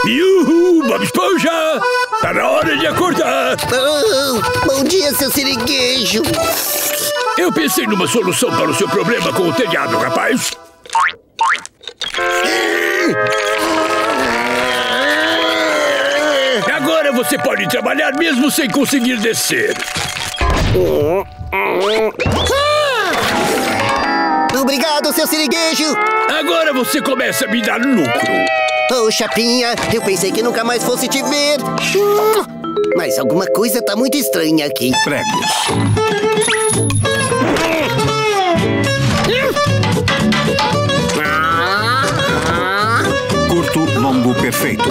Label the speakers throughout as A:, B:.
A: Yuhu, Bob Esponja! Tá na hora de acordar!
B: Bom dia, seu siriguejo!
A: Eu pensei numa solução para o seu problema com o telhado, rapaz! Agora você pode trabalhar mesmo sem conseguir descer!
B: Obrigado, seu siriguejo!
A: Agora você começa a me dar lucro!
B: Ô, Chapinha, eu pensei que nunca mais fosse te ver. Mas alguma coisa tá muito estranha aqui.
A: Pregos.
C: Curto, longo, perfeito.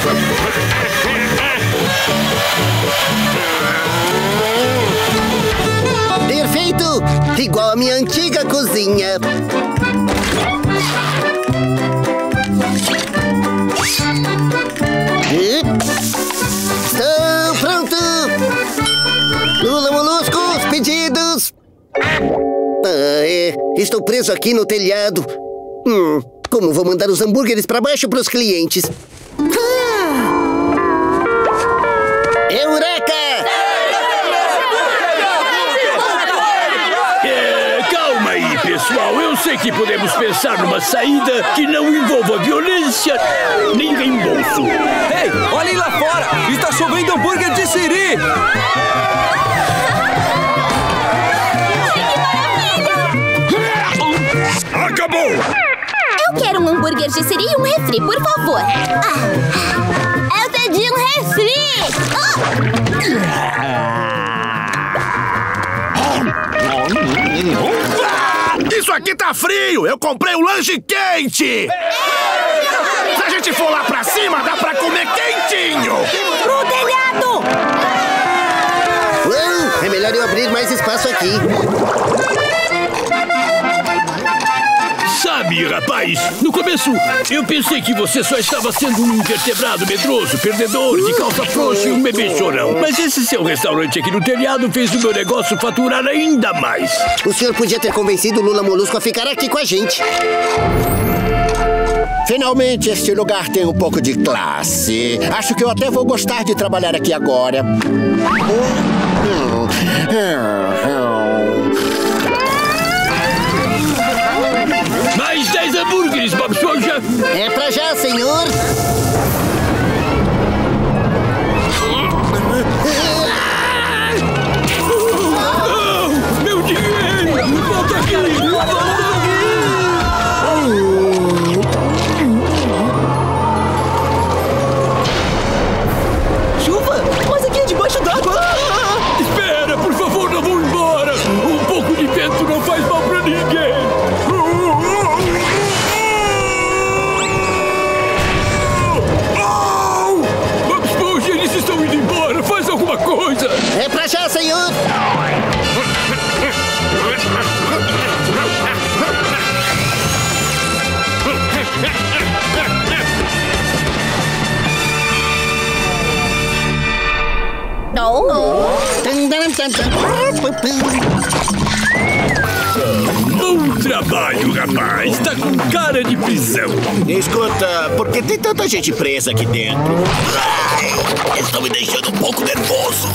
B: Perfeito! Igual a minha antiga cozinha. Estou pronto! Lula Moluscos, pedidos! Estou preso aqui no telhado. Como vou mandar os hambúrgueres para baixo para os clientes? Eureka!
A: Calma aí, pessoal. Eu sei que podemos pensar numa saída que não envolva violência nem reembolso.
D: Ei, olhem lá fora! Está chovendo hambúrguer de siri!
A: Acabou!
E: Eu quero um hambúrguer de siri e um refri, por favor. Eu pedi um refri!
F: Isso aqui tá frio! Eu comprei um lanche quente! Se a gente for lá pra cima, dá pra comer quentinho!
E: Pro telhado!
B: É melhor eu abrir mais espaço aqui.
A: Sabe, rapaz, no começo eu pensei que você só estava sendo um invertebrado medroso, perdedor, de calça frouxa e um bebê chorão. Mas esse seu restaurante aqui no telhado fez o meu negócio faturar ainda mais.
B: O senhor podia ter convencido o Lula Molusco a ficar aqui com a gente.
G: Finalmente, este lugar tem um pouco de classe. Acho que eu até vou gostar de trabalhar aqui agora.
A: Mais 10 hambúrgueres, Bob Esponja!
B: É pra já, senhor!
A: Oh, meu dinheiro! Volta aqui! Volta aqui!
D: Chuva? Mas aqui é debaixo d'água!
A: Espera, por favor, não vou embora! Um pouco de vento não faz mal pra ninguém! Bob Esponja, eles estão indo embora! Faz alguma coisa!
B: É pra já, senhor!
A: Bom trabalho, rapaz! Tá com cara de prisão!
F: Escuta, por que tem tanta gente presa aqui dentro? Estão me deixando um pouco nervoso.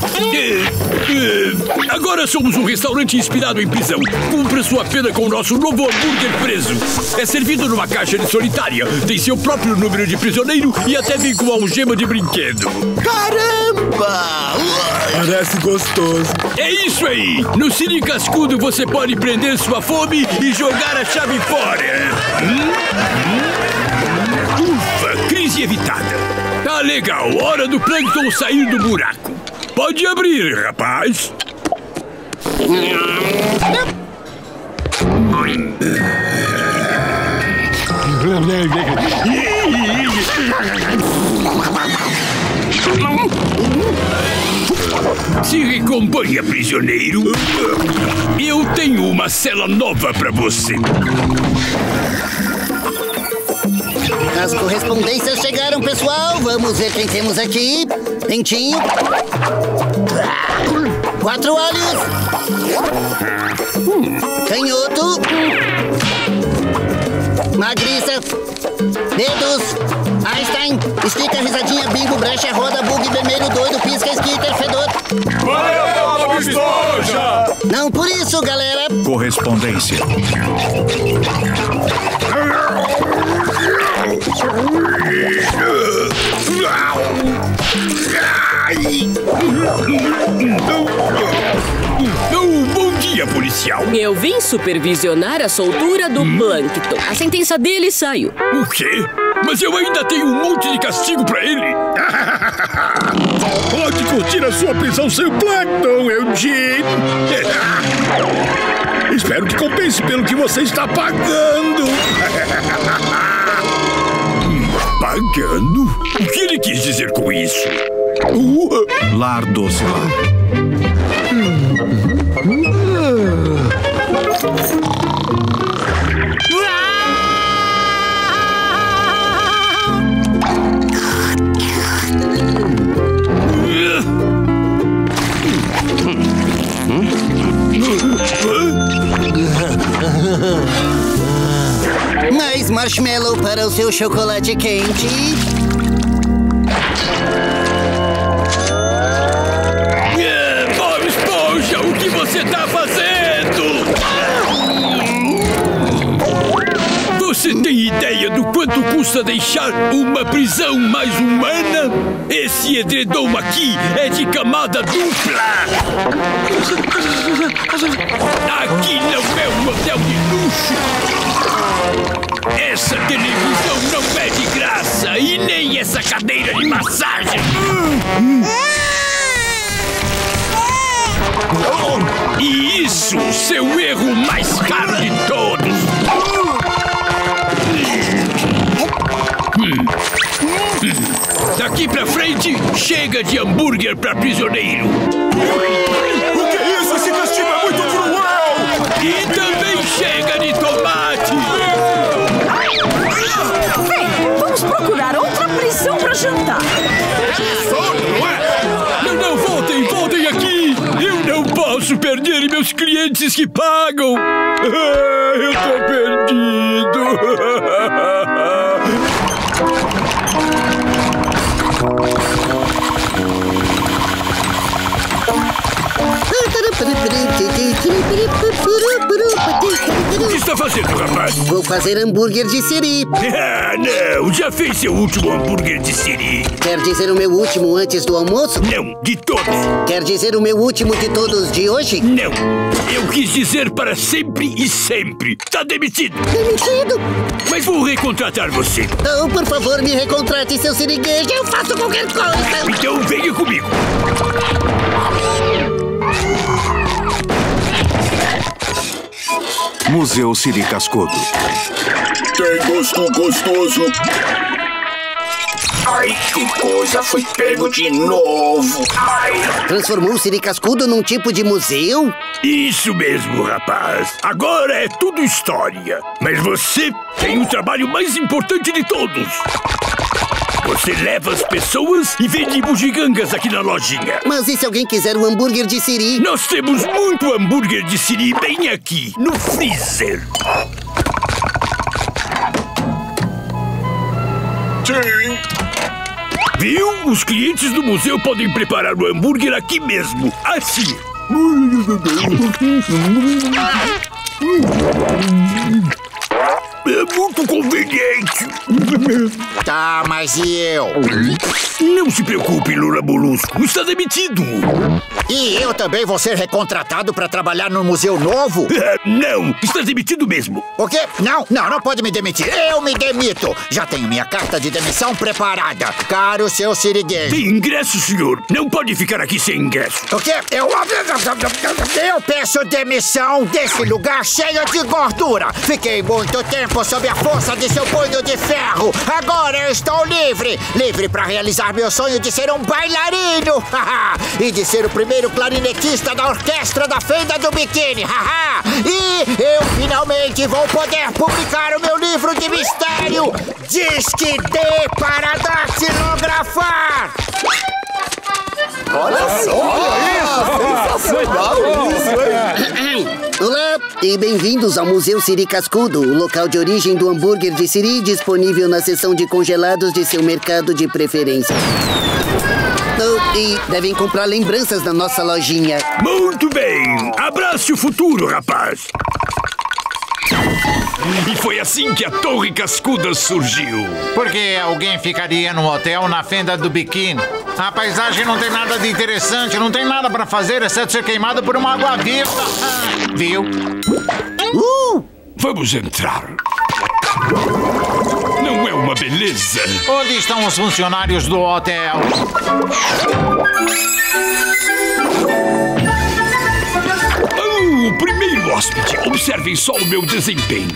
A: Agora somos um restaurante inspirado em prisão. Cumpra sua pena com o nosso novo hambúrguer preso. É servido numa caixa de solitária, tem seu próprio número de prisioneiro e até vem com uma algema de brinquedo.
F: Caramba!
D: Parece gostoso.
A: É isso aí! No Siri Cascudo você pode prender sua fome e jogar a chave fora. Ufa, crise evitada. Tá legal, hora do plâncton sair do buraco. Pode abrir, rapaz. Se recomponha, prisioneiro. Eu tenho uma cela nova pra você.
B: As correspondências chegaram, pessoal. Vamos ver quem temos aqui. Dentinho. 4 olhos. Canhoto. Magriça. Dedos. Einstein, estica, risadinha, bingo, brecha, roda, bug, vermelho, doido, pisca, esquita, fedor.
F: Valeu, Bob Esponja!
B: Não por isso, galera.
F: Correspondência.
A: Bom dia, policial.
C: Eu vim supervisionar a soltura do Plâncton. A sentença dele saiu.
A: O quê? Mas eu ainda tenho um monte de castigo pra ele.
F: Pode curtir a sua prisão sem o Plankton, Eugene. Espero que compense pelo que você está pagando.
A: Pagando? O que ele quis dizer com isso?
F: Lar doce lar.
B: Mais marshmallow para o seu chocolate quente.
A: Bob Esponja, o que você tá fazendo? Você tem ideia do quanto custa deixar uma prisão mais humana? Esse edredom aqui é de camada dupla. Aqui não é um hotel de luxo. Essa televisão não é de graça e nem essa cadeira de massagem. E isso, seu erro mais caro de todos. Daqui pra frente, chega de hambúrguer pra prisioneiro.
F: O que é isso? Esse castigo é muito cruel!
A: E também chega de tomate.
C: Vem, vamos procurar outra prisão pra jantar.
A: Não, voltem aqui. Eu não posso perder meus clientes que pagam. Eu tô perdido. O que está fazendo, rapaz?
B: Vou fazer hambúrguer de siri.
A: Não, já fez seu último hambúrguer de siri.
B: Quer dizer o meu último antes do almoço?
A: Não, de todos.
B: Quer dizer o meu último de todos de hoje?
A: Não, eu quis dizer para sempre e sempre. Tá demitido.
B: Demitido?
A: Mas vou recontratar você.
B: Então, por favor, me recontrate, seu siriguejo. Eu faço qualquer coisa.
A: Então venha comigo.
F: Museu Siri Cascudo.
H: Tem gosto gostoso. Ai, que coisa, foi pego de novo. Ai.
B: Transformou o Siri Cascudo num tipo de museu?
A: Isso mesmo, rapaz. Agora é tudo história. Mas você tem o trabalho mais importante de todos. Você leva as pessoas e vende bugigangas aqui na lojinha.
B: Mas e se alguém quiser um hambúrguer de siri?
A: Nós temos muito hambúrguer de siri bem aqui, no freezer.
H: Sim.
A: Viu? Os clientes do museu podem preparar o hambúrguer aqui mesmo, assim. É muito conveniente.
G: Tá, mas e eu?
A: Não se preocupe, Lula Molusco. Está demitido.
G: E eu também vou ser recontratado pra trabalhar no museu novo?
A: Não, está demitido mesmo.
G: O quê? Não pode me demitir. Eu me demito. Já tenho minha carta de demissão preparada. Caro seu siriguejo.
A: Tem ingresso, senhor. Não pode ficar aqui sem ingresso.
G: O quê? Eu peço demissão desse lugar cheio de gordura. Fiquei muito tempo sob a força de seu punho de ferro. Agora eu estou livre. Livre pra realizar meu sonho de ser um bailarino. E de ser o primeiro clarinetista da orquestra da Fenda do Biquíni. E eu finalmente vou poder publicar o meu livro de mistério. Disque D para datilografar.
B: Olha só! Olha isso! Sensacional isso, hein? Olá, E bem-vindos ao Museu Siri Cascudo, o local de origem do hambúrguer de Siri, disponível na seção de congelados de seu mercado de preferência. Oh, e devem comprar lembranças na nossa lojinha.
A: Muito bem! Abrace o futuro, rapaz! E foi assim que a Torre Cascuda surgiu.
I: Por que alguém ficaria no hotel na fenda do biquíni? A paisagem não tem nada de interessante, não tem nada pra fazer, exceto ser queimado por uma água viva. Viu?
A: Vamos entrar. Não é uma beleza?
I: Onde estão os funcionários do hotel?
A: O primeiro hóspede. Observem só o meu desempenho.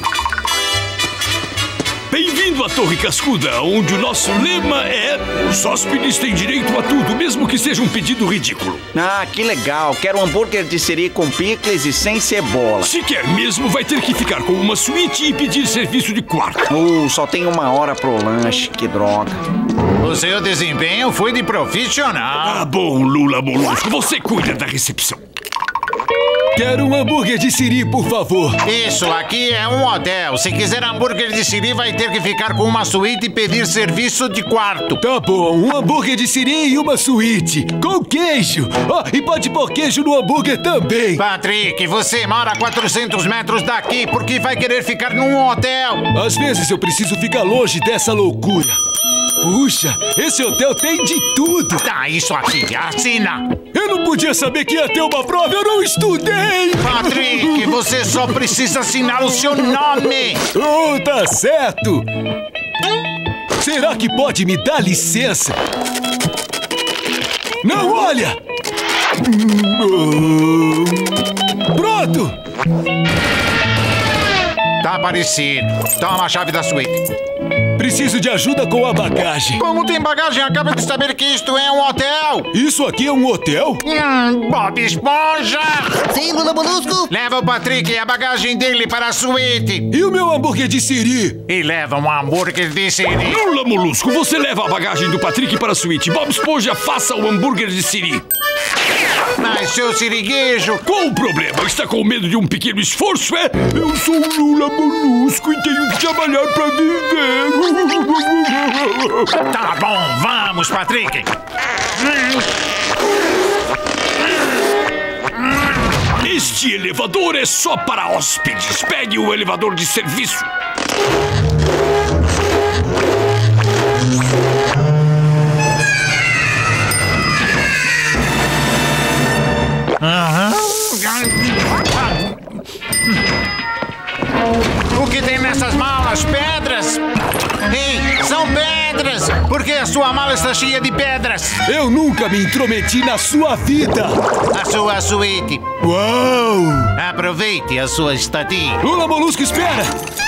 A: Bem-vindo à Torre Cascuda, onde o nosso lema é: os hóspedes têm direito a tudo, mesmo que seja um pedido ridículo.
D: Ah, que legal. Quero um hambúrguer de siri com picles e sem cebola.
A: Se quer mesmo, vai ter que ficar com uma suíte e pedir serviço de quarto.
D: Só tem 1 hora pro lanche. Que droga.
I: O seu desempenho foi de profissional.
A: Tá bom, Lula Molusco, você cuida da recepção.
J: Quero um hambúrguer de siri, por favor.
I: Isso aqui é um hotel. Se quiser hambúrguer de siri, vai ter que ficar com uma suíte e pedir serviço de quarto.
J: Tá bom, um hambúrguer de siri e uma suíte. Com queijo. E pode pôr queijo no hambúrguer também.
I: Patrick, você mora a 400 metros daqui. Por que vai querer ficar num hotel?
J: Às vezes eu preciso ficar longe dessa loucura. Puxa, esse hotel tem de tudo.
I: Tá, isso aqui, assina.
J: Eu não podia saber que ia ter uma prova, eu não estudei.
I: Patrick, você só precisa assinar o seu nome.
J: Tá certo. Será que pode me dar licença? Não, olha. Pronto.
I: Tá parecido. Toma a chave da suíte.
J: Preciso de ajuda com a bagagem.
I: Como tem bagagem? Acaba de saber que isto é um hotel.
J: Isso aqui é um hotel?
I: Bob Esponja!
B: Sim, Lula Molusco.
I: Leva o Patrick e a bagagem dele para a suíte.
J: E o meu hambúrguer de siri?
I: E leva um hambúrguer de siri.
A: Lula Molusco, você leva a bagagem do Patrick para a suíte. Bob Esponja, faça o hambúrguer de siri.
I: Mas, seu siriguejo...
A: Qual o problema? Está com medo de um pequeno esforço, é? Eu sou o Lula Molusco e tenho que trabalhar para viver.
I: Tá bom, vamos, Patrick.
A: Este elevador é só para hóspedes. Pegue o elevador de serviço.
I: O que tem nessas malas? Pedras? Ei, são pedras! Por que a sua mala está cheia de pedras?
J: Eu nunca me intrometi na sua vida!
I: A sua suíte.
J: Uau!
I: Aproveite a sua estadia.
J: Lula Molusco, espera!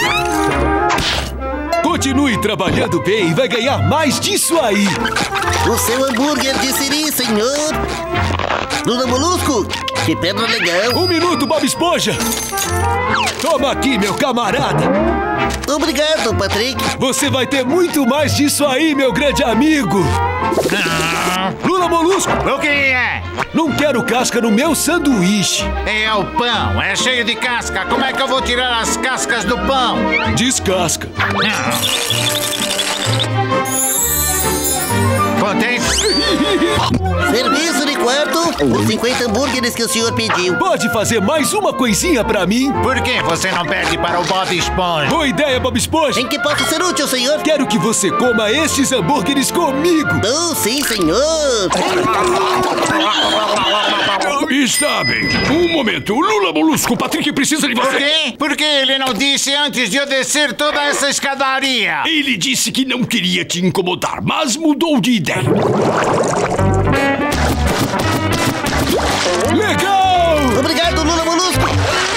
J: Continue trabalhando bem e vai ganhar mais disso aí!
B: O seu hambúrguer de siri, senhor. Lula Molusco, que pedra legal.
J: 1 minuto, Bob Esponja! Toma aqui, meu camarada!
B: Obrigado, Patrick.
J: Você vai ter muito mais disso aí, meu grande amigo! Lula Molusco!
I: O que é?
J: Não quero casca no meu sanduíche!
I: É o pão, é cheio de casca. Como é que eu vou tirar as cascas do pão?
J: Descasca!
I: Contente?
B: Serviço de quarto, os 50 hambúrgueres que o senhor pediu.
J: Pode fazer mais uma coisinha pra mim?
I: Por que você não pede para o Bob Esponja?
J: Boa ideia, Bob Esponja!
B: Em que posso ser útil, senhor?
J: Quero que você coma estes hambúrgueres comigo!
B: Sim, senhor!
A: Está bem. Um momento. Lula Molusco, o Patrick precisa de você.
I: Por quê? Por que ele não disse antes de eu descer toda essa escadaria?
A: Ele disse que não queria te incomodar, mas mudou de ideia.
J: Legal!
B: Obrigado, Lula Molusco!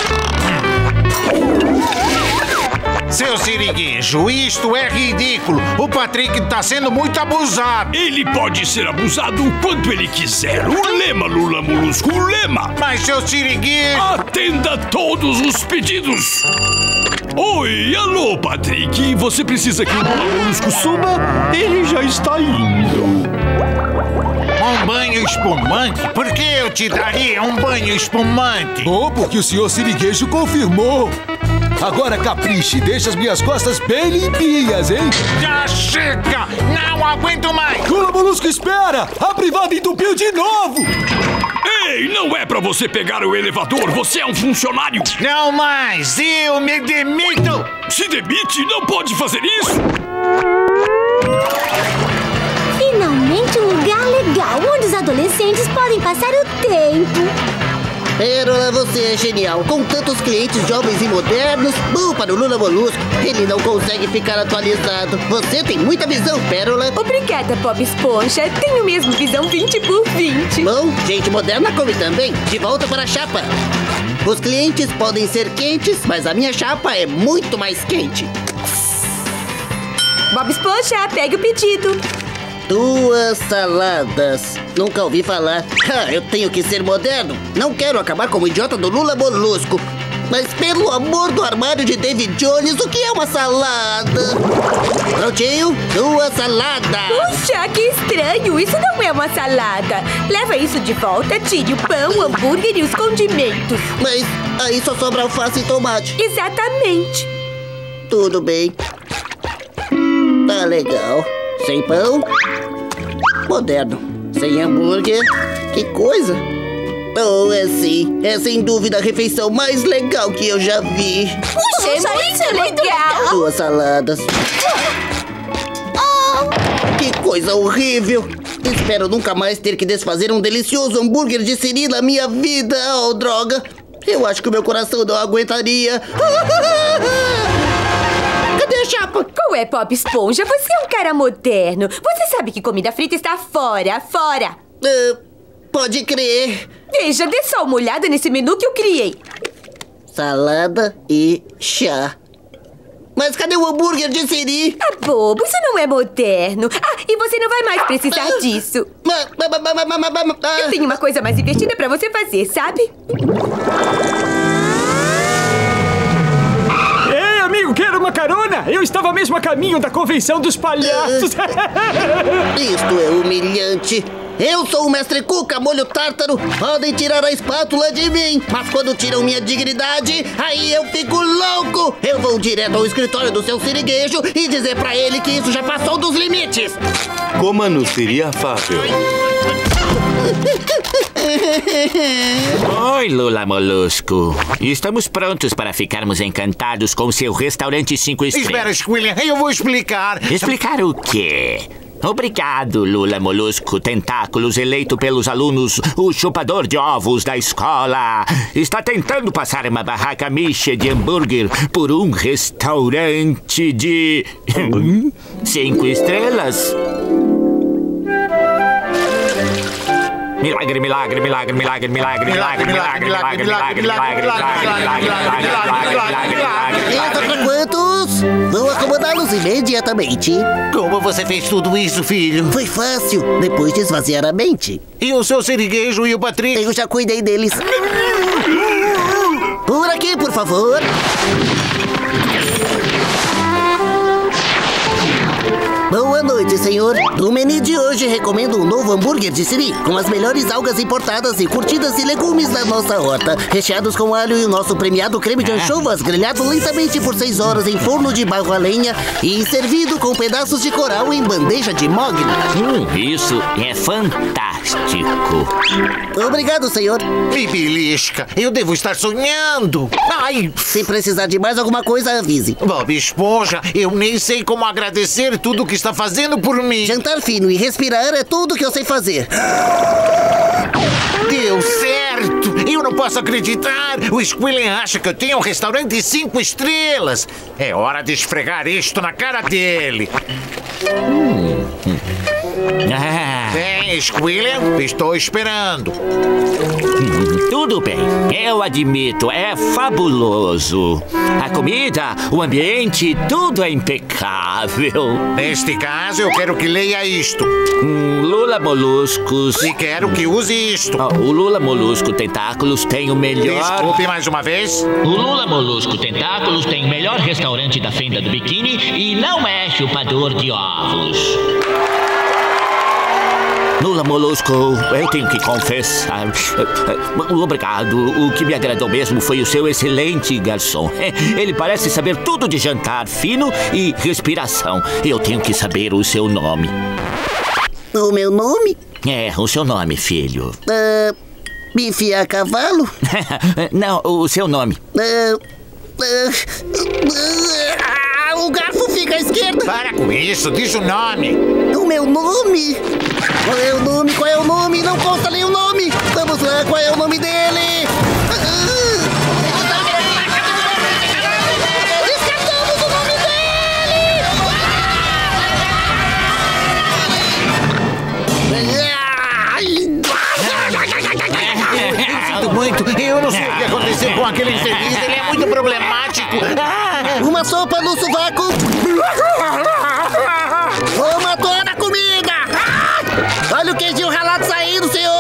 I: Seu siriguejo, isto é ridículo. O Patrick está sendo muito abusado.
A: Ele pode ser abusado o quanto ele quiser. O lema, Lula Molusco, o lema.
I: Mas, seu siriguejo...
A: Atenda todos os pedidos. Oi, alô, Patrick. Você precisa que o Lula Molusco suba? Ele já está indo.
I: Um banho espumante? Por que eu te daria um banho espumante?
J: Bom, porque o senhor Siriguejo confirmou. Agora capriche, deixa as minhas costas bem limpinhas, hein?
I: Já chega! Não aguento mais!
J: Lula Molusco, espera! A privada entupiu de novo!
A: Ei, não é pra você pegar o elevador, você é um funcionário!
I: Não mais! Eu me demito!
A: Se demite? Não pode fazer isso!
E: Finalmente um lugar legal onde os adolescentes podem passar o tempo.
B: Pérola, você é genial. Com tantos clientes jovens e modernos, bom para o Lula Molusco. Ele não consegue ficar atualizado. Você tem muita visão, Pérola.
C: Obrigada, Bob Esponja. Tenho mesmo visão 20 por 20.
B: Bom, gente moderna come também. De volta para a chapa. Os clientes podem ser quentes, mas a minha chapa é muito mais quente.
C: Bob Esponja, pegue o pedido.
B: 2 saladas. Nunca ouvi falar. Eu tenho que ser moderno. Não quero acabar como o idiota do Lula Molusco. Mas pelo amor do armário de David Jones, o que é uma salada? Prontinho, 2 saladas.
C: Puxa, que estranho. Isso não é uma salada. Leva isso de volta, tire o pão, o hambúrguer e os condimentos.
B: Mas aí só sobra alface e tomate.
C: Exatamente.
B: Tudo bem. Tá legal. Sem pão. Moderno. Sem hambúrguer. Que coisa. Oh, é sim. É sem dúvida a refeição mais legal que eu já vi.
E: Puxa, isso é muito legal.
B: 2 saladas. Que coisa horrível. Espero nunca mais ter que desfazer um delicioso hambúrguer de siri na minha vida. Oh, droga. Eu acho que o meu coração não aguentaria. Cadê a chapa?
C: Qual é, Bob Esponja? Você é um cara moderno. Você sabe que comida frita está fora, fora.
B: Pode crer.
C: Veja, dê só uma olhada nesse menu que eu criei.
B: Salada e chá. Mas cadê o hambúrguer de siri?
C: Ah, bobo, isso não é moderno. Ah, e você não vai mais precisar disso. Eu tenho uma coisa mais divertida pra você fazer, sabe?
K: Ei, amigo, quer uma carona? Eu estava mesmo a caminho da convenção dos palhaços.
B: Isto é humilhante. Eu sou o Mestre Cuca, molho tártaro. Podem tirar a espátula de mim, mas quando tiram minha dignidade, aí eu fico louco. Eu vou direto ao escritório do seu siriguejo e dizer pra ele que isso já passou dos limites.
L: Coma no Siri afável.
M: Oi, Lula Molusco. Estamos prontos para ficarmos encantados com seu restaurante 5 estrelas.
I: Espera, Squilliam, eu vou explicar.
M: Explicar o quê? Obrigado, Lula Molusco Tentáculos, eleito pelos alunos o chupador de ovos da escola. Está tentando passar uma barraca micha de hambúrguer por um restaurante de 5 estrelas. Milagre, milagre, milagre, milagre, milagre, milagre, milagre, milagre, milagre, milagre, milagre.
B: Entra pra quantos? Vou acomodá-los imediatamente.
G: Como você fez tudo isso, filho?
B: Foi fácil, depois de esvaziar a mente.
G: E o seu siriguejo e o Patrick?
B: Eu já cuidei deles. Por aqui, por favor. Boa noite, senhor. No menu de hoje recomendo um novo hambúrguer de siri, com as melhores algas importadas e curtidas e legumes da nossa horta, recheados com alho e o nosso premiado creme de anchovas, grelhado lentamente por 6 horas em forno de barro a lenha e servido com pedaços de coral em bandeja de mogno.
M: Isso é fantástico.
B: Obrigado, senhor.
G: Bibilisca, eu devo estar sonhando. Ai!
B: Se precisar de mais alguma coisa, avise.
G: Bob Esponja, eu nem sei como agradecer tudo que está fazendo por mim.
B: Jantar fino e respirar é tudo que eu sei fazer.
G: Deu certo! Eu não posso acreditar! O Squilliam acha que eu tenho um restaurante 5 estrelas. É hora de esfregar isto na cara dele. Vem, Squilliam, estou esperando.
M: Tudo bem, eu admito, é fabuloso. A comida, o ambiente, tudo é impecável.
G: Neste caso, eu quero que leia isto.
M: Lula Moluscos.
G: E quero que use isto.
M: O Lula Molusco Tentáculos tem o melhor...
G: Desculpe mais uma vez.
M: O Lula Molusco Tentáculos tem o melhor restaurante da Fenda do Biquíni e não é chupador de ovos. Lula Molusco, eu tenho que confessar. Obrigado. O que me agradou mesmo foi o seu excelente garçom. Ele parece saber tudo de jantar fino e respiração. Eu tenho que saber o seu nome.
B: O meu nome?
M: É, o seu nome, filho.
B: Bife a cavalo?
M: Não, o seu nome.
B: O garfo fica à esquerda.
I: Para com isso, diz o nome.
B: O meu nome? Qual é o nome? Qual é o nome? Não consta nem o nome. Vamos lá, qual é o nome dele? Descartamos o nome dele!
I: Eu sinto muito. Eu não sei o que aconteceu com aquele infeliz. Ele é muito problemático.
B: Uma sopa no sovaco. Uma toda a comida. Olha o queijinho ralado saindo, senhor.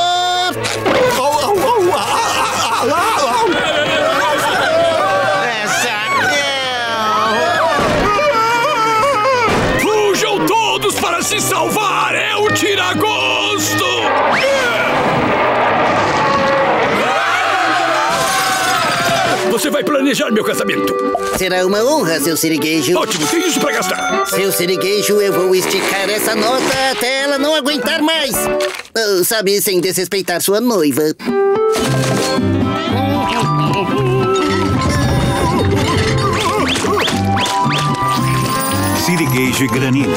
A: Fujam todos para se salvar. É o tiragosto. Você vai planejar meu casamento.
B: Será uma honra, seu sirigueijo.
A: Ótimo, tem isso pra gastar.
B: Seu sirigueijo, eu vou esticar essa nota até ela não aguentar mais. Sabe, sem desrespeitar sua noiva.
N: Sirigueijo e granina.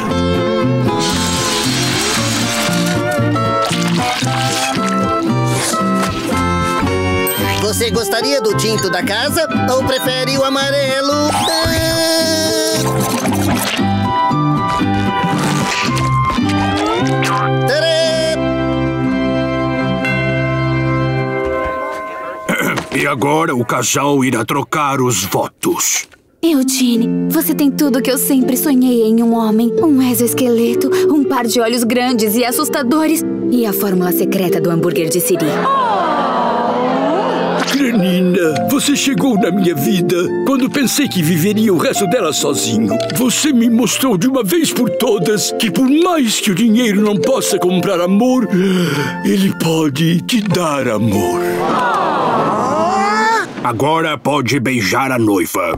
B: Você gostaria do tinto da casa ou prefere o amarelo?
A: E agora o casal irá trocar os votos.
E: Eugene, você tem tudo que eu sempre sonhei em um homem. Um exoesqueleto, um par de olhos grandes e assustadores e a fórmula secreta do hambúrguer de Siri.
A: Granina, você chegou na minha vida quando pensei que viveria o resto dela sozinho. Você me mostrou de uma vez por todas que por mais que o dinheiro não possa comprar amor, ele pode te dar amor. Agora pode beijar a noiva.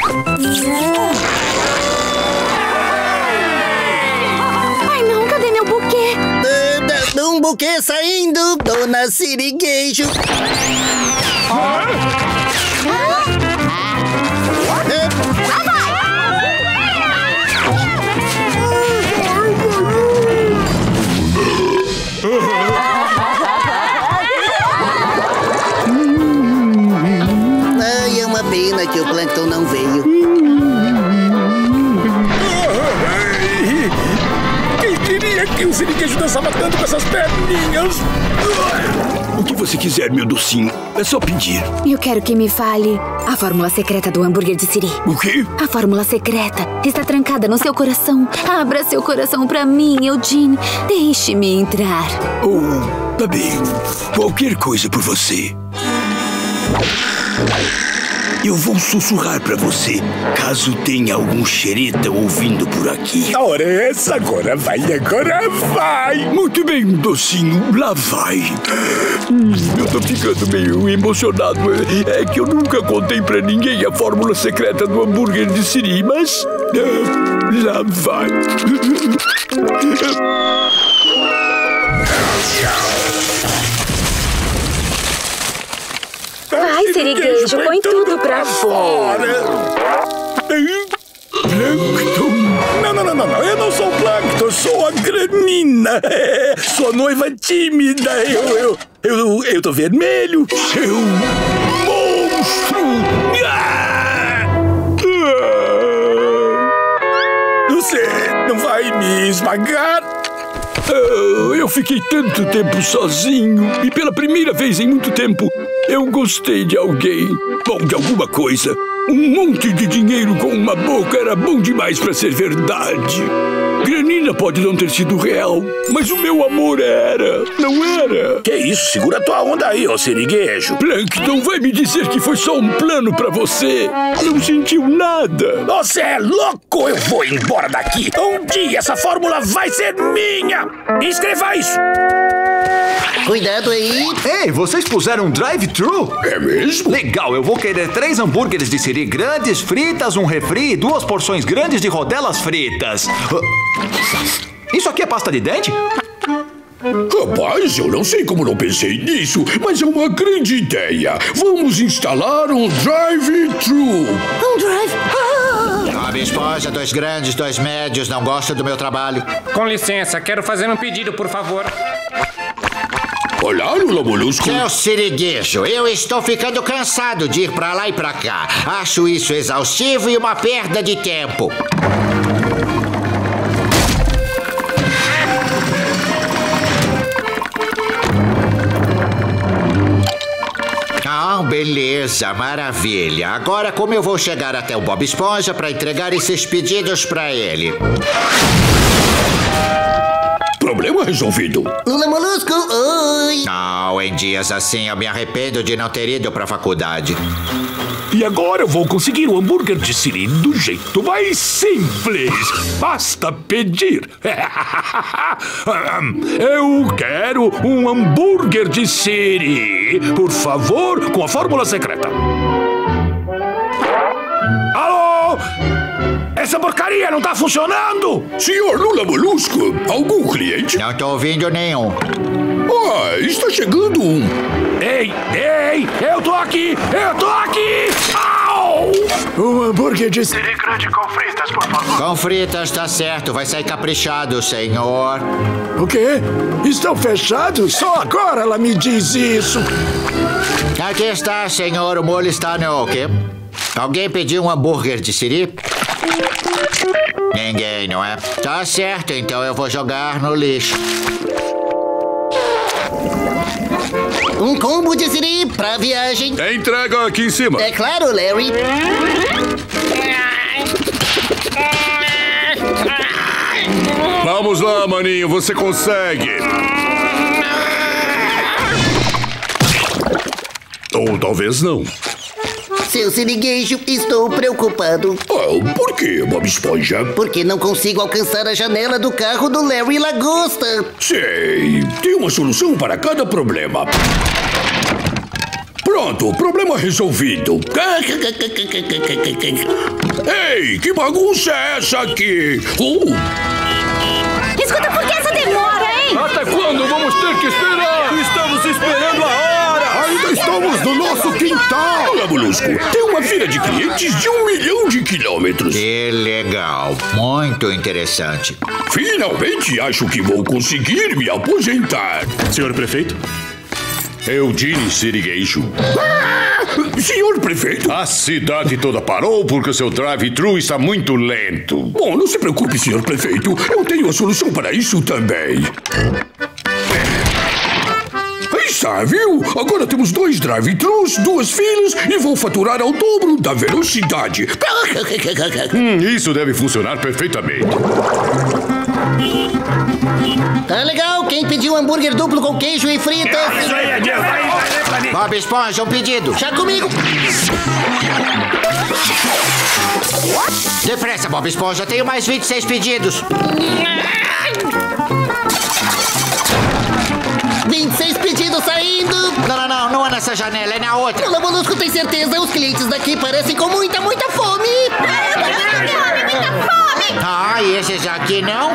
E: Ai não, cadê meu buquê?
B: Um buquê saindo, dona Sirigueijo. Ai, é uma pena que o Plâncton não veio.
A: Quem diria que o sirigueijo dançava tanto com essas perninhas? O que você quiser, meu docinho. É só pedir.
E: Eu quero que me fale a fórmula secreta do hambúrguer de Siri.
A: O quê?
E: A fórmula secreta está trancada no seu coração. Abra seu coração pra mim, Eugene. Deixe-me entrar.
A: Oh, tá bem. Qualquer coisa por você. Eu vou sussurrar pra você, caso tenha algum xereta ouvindo por aqui. A hora é essa, agora vai. Muito bem, docinho, lá vai. Eu tô ficando meio emocionado. É que eu nunca contei pra ninguém a fórmula secreta do hambúrguer de Siri, mas... lá vai.
E: Vai, sirigueijo, põe tudo pra fora.
A: Plâncton? Não, eu não sou o Plâncton, sou a Granina. Sua noiva tímida, eu tô vermelho. Seu monstro! Você não vai me esmagar? Eu fiquei tanto tempo sozinho e pela primeira vez em muito tempo eu gostei de alguém. Bom, de alguma coisa. Um monte de dinheiro com uma boca era bom demais pra ser verdade. Granina pode não ter sido real, mas o meu amor era. Não era?
F: Que isso? Segura tua onda aí, ô siriguejo.
A: Plankton vai me dizer que foi só um plano pra você. Não sentiu nada.
F: Você é louco? Eu vou embora daqui. Um dia essa fórmula vai ser minha. Escreva isso.
B: Cuidado aí.
N: Ei, vocês puseram um drive-thru?
F: É mesmo?
N: Legal, eu vou querer 3 hambúrgueres de siri grandes, fritas, um refri e 2 porções grandes de rodelas fritas. Isso aqui é pasta de dente?
A: Rapaz, eu não sei como não pensei nisso, mas é uma grande ideia. Vamos instalar um drive-thru.
B: Um drive...
G: Bob Esponja, 2 grandes, 2 médios, não gosta do meu trabalho.
K: Com licença, quero fazer um pedido, por favor.
A: Olá, Lula Molusco.
G: Seu siriguejo, eu estou ficando cansado de ir pra lá e pra cá. Acho isso exaustivo e uma perda de tempo. Ah, beleza, maravilha. Agora como eu vou chegar até o Bob Esponja pra entregar esses pedidos pra ele?
A: Problema resolvido.
B: Lula Molusco, oi.
G: Não, em dias assim eu me arrependo de não ter ido pra faculdade.
A: E agora eu vou conseguir o hambúrguer de siri do jeito mais simples. Basta pedir. Eu quero um hambúrguer de siri. Por favor, com a fórmula secreta. Alô? Essa porcaria não tá funcionando! Senhor Lula Molusco, algum cliente?
G: Não tô ouvindo nenhum.
A: Ah, está chegando um. Ei, eu tô aqui! Au! Um hambúrguer de siri grande com fritas, por favor.
G: Com fritas, tá certo. Vai sair caprichado, senhor.
A: O quê? Estão fechados? Só agora ela me diz isso.
G: Aqui está, senhor. O molho está no quê? Alguém pediu um hambúrguer de siri? Ninguém, não é? Tá certo, então eu vou jogar no lixo.
B: Um combo de siri pra viagem.
A: É entrega aqui em cima.
B: É claro, Larry.
A: Vamos lá, maninho, você consegue. Ou talvez não.
B: Seu siriguejo, estou preocupado.
A: Oh, por quê, Bob Esponja?
B: Porque não consigo alcançar a janela do carro do Larry Lagosta.
A: Sei, tem uma solução para cada problema. Pronto, problema resolvido. Ei, que bagunça é essa aqui?
C: Escuta, por que essa demora, hein?
A: Até quando vamos ter que esperar?
J: Estamos esperando a hora!
A: Ainda estamos no nosso quintal! Olha, Molusco, tem uma fila de clientes de 1 milhão de quilômetros.
G: Que legal, muito interessante.
A: Finalmente acho que vou conseguir me aposentar.
F: Senhor prefeito?
A: Eugene Siriguejo. Senhor prefeito?
F: A cidade toda parou porque seu drive-thru está muito lento.
A: Bom, não se preocupe, senhor prefeito. Eu tenho a solução para isso também. Aí está, viu? Agora temos 2 drive-thrus, 2 filas e vou faturar ao dobro da velocidade.
F: Isso deve funcionar perfeitamente.
B: Tá legal, quem pediu hambúrguer duplo com queijo e fritas?
F: Isso aí, adianta.
G: Bob Esponja, um pedido.
B: Já comigo.
G: Depressa, Bob Esponja, tenho mais 26 pedidos.
B: 26 pedidos saindo.
G: Não é nessa janela, é na outra.
B: Lula Molusco tem certeza, os clientes daqui parecem com muita fome.
C: Muita fome!
G: Ah, e esses aqui não?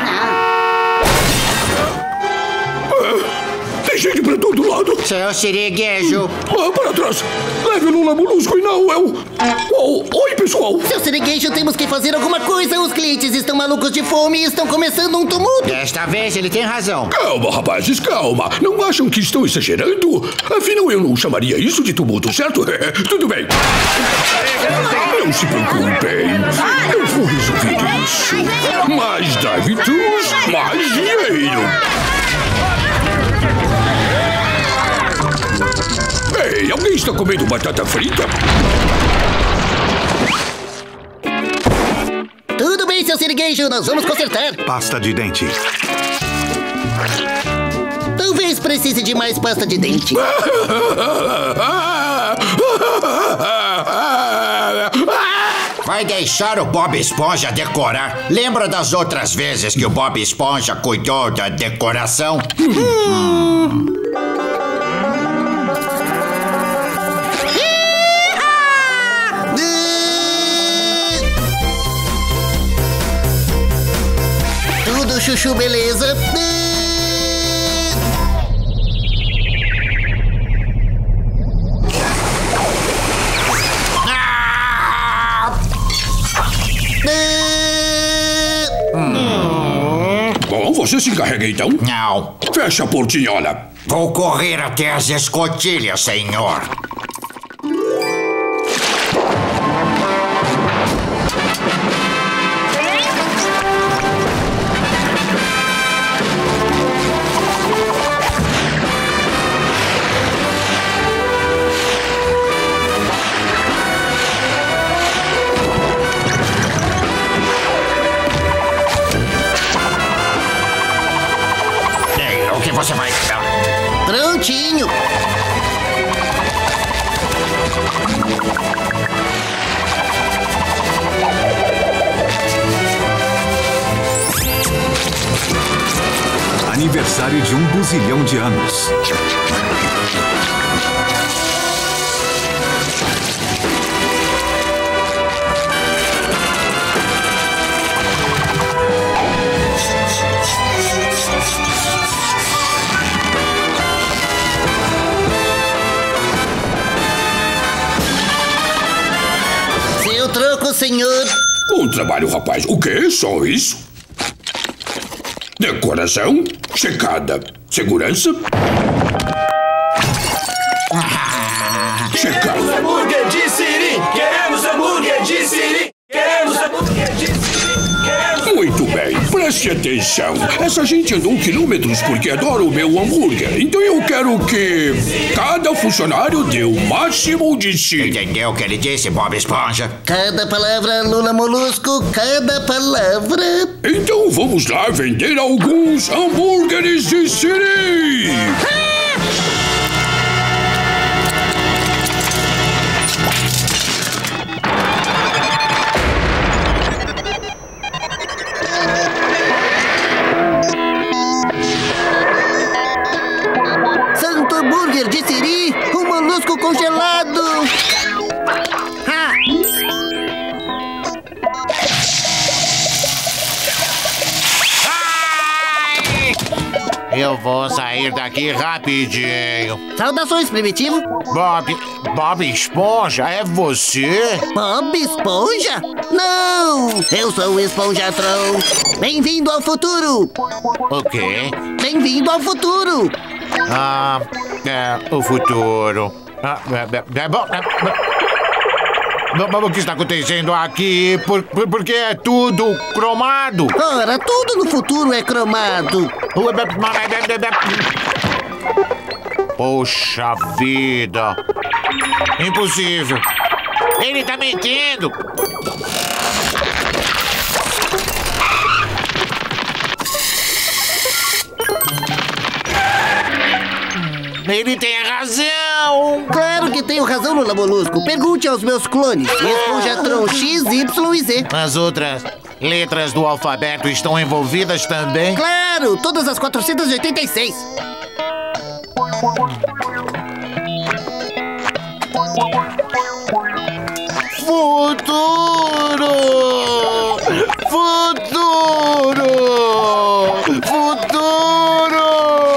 A: Tem gente pra todo lado.
G: Seu siriguejo.
A: Para trás. Leve o Lula Molusco e não eu. Oi, pessoal.
B: Seu siriguejo, temos que fazer alguma coisa. Os clientes estão malucos de fome e estão começando um tumulto.
G: Desta vez ele tem razão.
A: Calma, rapazes, calma. Não acham que estão exagerando? Afinal, eu não chamaria isso de tumulto, certo? Tudo bem. Não se preocupem. Eu vou resolver isso. Mais drive-thrus, mais dinheiro. Ei, alguém está comendo batata frita?
B: Tudo bem, seu siriguejo. queijo, nós vamos consertar.
F: Pasta de dente.
B: Talvez precise de mais pasta de dente.
G: Vai deixar o Bob Esponja decorar? Lembra das outras vezes que o Bob Esponja cuidou da decoração?
B: Tudo chuchu, beleza?
A: Bom, você se encarrega então?
G: Não.
A: Fecha a portinhola.
G: Vou correr até as escotilhas, senhor. Você vai...
B: Prontinho!
O: Aniversário de 1 buzilhão de anos.
B: Troco, senhor.
A: Bom trabalho, rapaz. O quê? Só isso? Decoração checada. Segurança checada.
H: Queremos hambúrguer de siri. Queremos hambúrguer de siri. Queremos hambúrguer de siri.
A: Muito bem, preste atenção. Essa gente andou quilômetros porque adora o meu hambúrguer. Então eu quero que cada funcionário dê o máximo de si.
G: Entendeu o que ele disse, Bob Esponja?
B: Cada palavra, Lula Molusco, cada palavra.
A: Então vamos lá vender alguns hambúrgueres de siri.
B: Hambúrguer de siri, um molusco congelado.
I: Eu vou sair daqui rapidinho.
B: Saudações, Primitivo.
I: Bob Esponja, é você?
B: Bob Esponja? Não, eu sou o Esponjatron. Bem-vindo ao futuro.
I: O quê?
B: Bem-vindo ao futuro.
I: O futuro. O que está acontecendo aqui? Por que é tudo cromado?
B: Ora, tudo no futuro é cromado.
I: Poxa vida. Impossível. Ele está mentindo. Ele tem razão!
B: Claro que tenho razão, Lula Molusco. Pergunte aos meus clones. Esponjatron X, Y e Z.
I: As outras letras do alfabeto estão envolvidas também?
B: Claro! Todas as 486.
I: Futuro! Futuro! Futuro!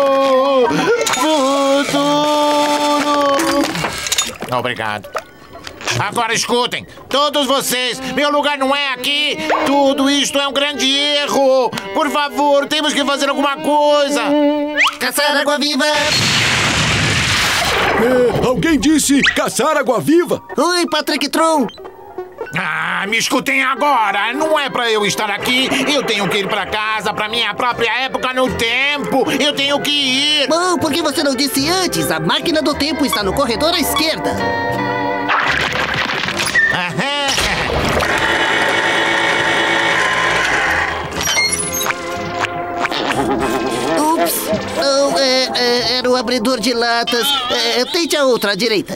I: Obrigado. Agora escutem, todos vocês, meu lugar não é aqui. Tudo isto é um grande erro. Por favor, temos que fazer alguma coisa.
B: Caçar água-viva.
J: Alguém disse caçar água-viva?
B: Oi, Patrick Tron.
I: Me escutem agora. Não é pra eu estar aqui. Eu tenho que ir pra casa, pra minha própria época no tempo. Eu tenho que ir.
B: Bom, por que você não disse antes? A máquina do tempo está no corredor à esquerda. Ups. Não, era o abridor de latas. Tente a outra, à direita.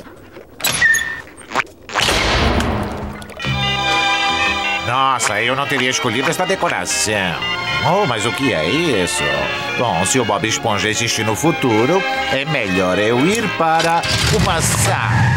I: Nossa, eu não teria escolhido esta decoração. Oh, mas o que é isso? Bom, se o Bob Esponja existir no futuro, é melhor eu ir para uma sala.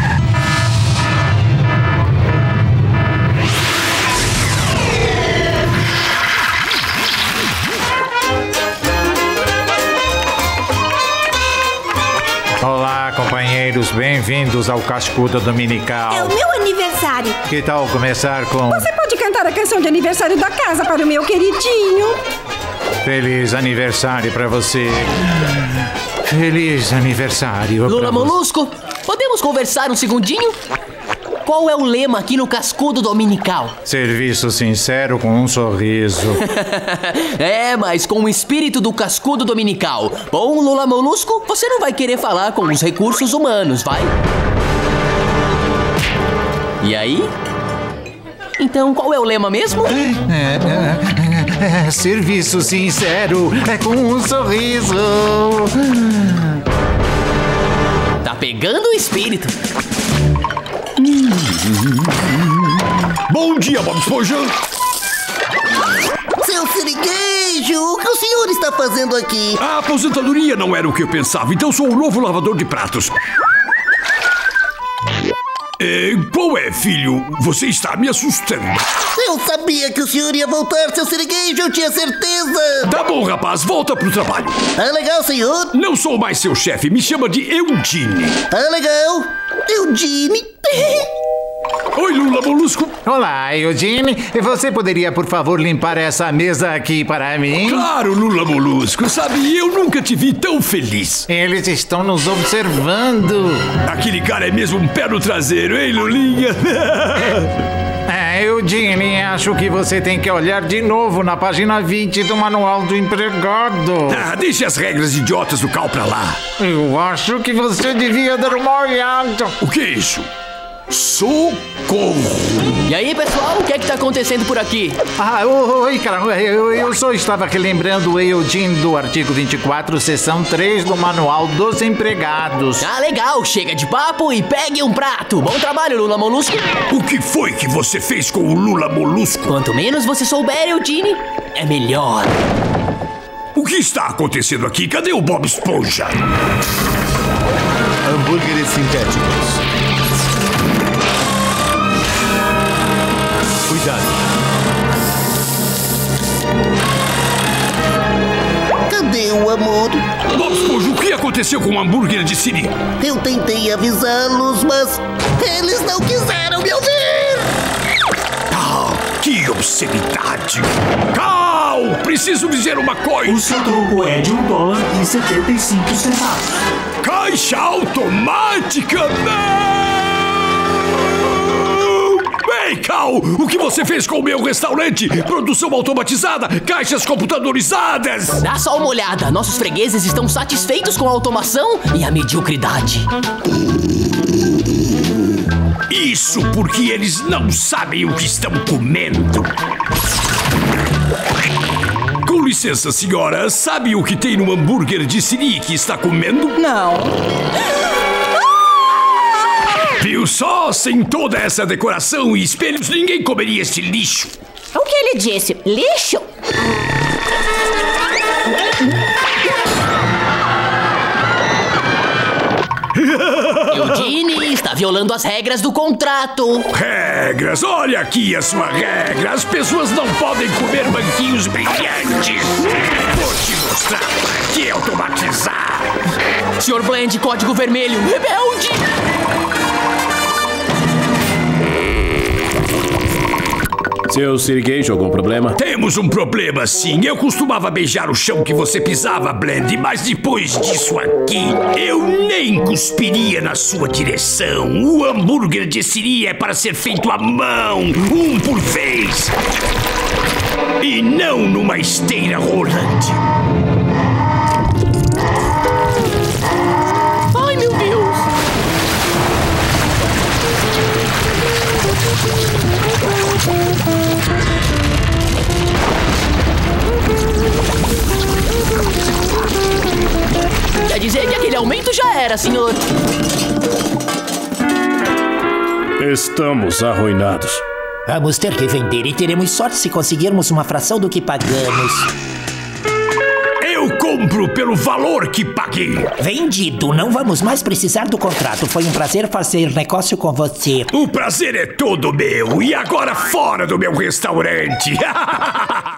I: Olá, companheiros, bem-vindos ao Cascudo Dominical.
P: É o meu aniversário.
I: Que tal começar com...
P: Você pode cantar a canção de aniversário da casa para o meu queridinho.
I: Feliz aniversário pra você. Feliz aniversário.
Q: Lula Molusco, podemos conversar um segundinho? Qual é o lema aqui no Cascudo Dominical?
I: Serviço sincero com um sorriso.
Q: Mas com o espírito do Cascudo Dominical. Bom, Lula Molusco, você não vai querer falar com os recursos humanos, vai? E aí? Então, qual é o lema mesmo?
I: Serviço sincero com um sorriso.
Q: Tá pegando o espírito.
A: Bom dia, Bob Esponja.
B: Seu sirigueijo, o que o senhor está fazendo aqui?
A: A aposentadoria não era o que eu pensava, então sou o novo lavador de pratos. Qual é, filho? Você está me assustando.
B: Eu sabia que o senhor ia voltar, seu sirigueijo, eu tinha certeza.
A: Tá bom, rapaz, volta pro trabalho.
B: Ah, legal, senhor.
A: Não sou mais seu chefe, me chama de Eudine.
B: Ah, legal. Eudine.
A: Oi, Lula Molusco.
I: Olá, Eudine. Você poderia, por favor, limpar essa mesa aqui para mim?
A: Claro, Lula Molusco. Sabe, eu nunca te vi tão feliz.
I: Eles estão nos observando.
A: Aquele cara é mesmo um pé no traseiro, hein, Lulinha?
I: Eudine, acho que você tem que olhar de novo na página 20 do Manual do Empregado.
A: Deixe as regras idiotas do Cal pra lá.
I: Eu acho que você devia dar uma olhada.
A: O que é isso? Socorro!
Q: E aí, pessoal, o que é que tá acontecendo por aqui?
I: Oi, cara, eu só estava relembrando o Eudine do artigo 24, seção 3 do Manual dos Empregados.
Q: Legal, chega de papo e pegue um prato. Bom trabalho, Lula Molusco.
A: O que foi que você fez com o Lula Molusco?
Q: Quanto menos você souber, Eudine, é melhor.
A: O que está acontecendo aqui? Cadê o Bob Esponja?
L: Hambúrgueres sintéticos. Cuidado.
B: Cadê o amor?
A: Bob Esponja, o que aconteceu com o hambúrguer de Siri?
B: Eu tentei avisá-los, mas eles não quiseram me ouvir.
A: Que obscenidade! Cal! Preciso dizer uma coisa!
R: O seu troco é de $1,75.
A: Caixa automática? Não! Ei, Cal! O que você fez com o meu restaurante? Produção automatizada? Caixas computadorizadas?
Q: Dá só uma olhada. Nossos fregueses estão satisfeitos com a automação e a mediocridade.
A: Isso porque eles não sabem o que estão comendo. Com licença, senhora. Sabe o que tem no hambúrguer de Siri que está comendo?
P: Não.
A: Viu só? Sem toda essa decoração e espelhos, ninguém comeria este lixo.
P: O que ele disse? Lixo?
Q: Eudine está violando as regras do contrato.
A: Regras? Olha aqui a sua regra. As pessoas não podem comer banquinhos brilhantes. Vou te mostrar para que automatizar.
Q: Sr. Bland, código vermelho, rebelde.
S: Seu sirigueijo, algum problema?
A: Temos um problema, sim. Eu costumava beijar o chão que você pisava, Bland, mas depois disso aqui, eu nem cuspiria na sua direção. O hambúrguer de Siri é para ser feito à mão, um por vez. E não numa esteira rolante.
Q: Ai, meu Deus! produto já era, senhor.
S: Estamos arruinados.
T: Vamos ter que vender e teremos sorte se conseguirmos uma fração do que pagamos.
A: Eu compro pelo valor que paguei.
T: Vendido. Não vamos mais precisar do contrato. Foi um prazer fazer negócio com você.
A: O prazer é todo meu. E agora fora do meu restaurante.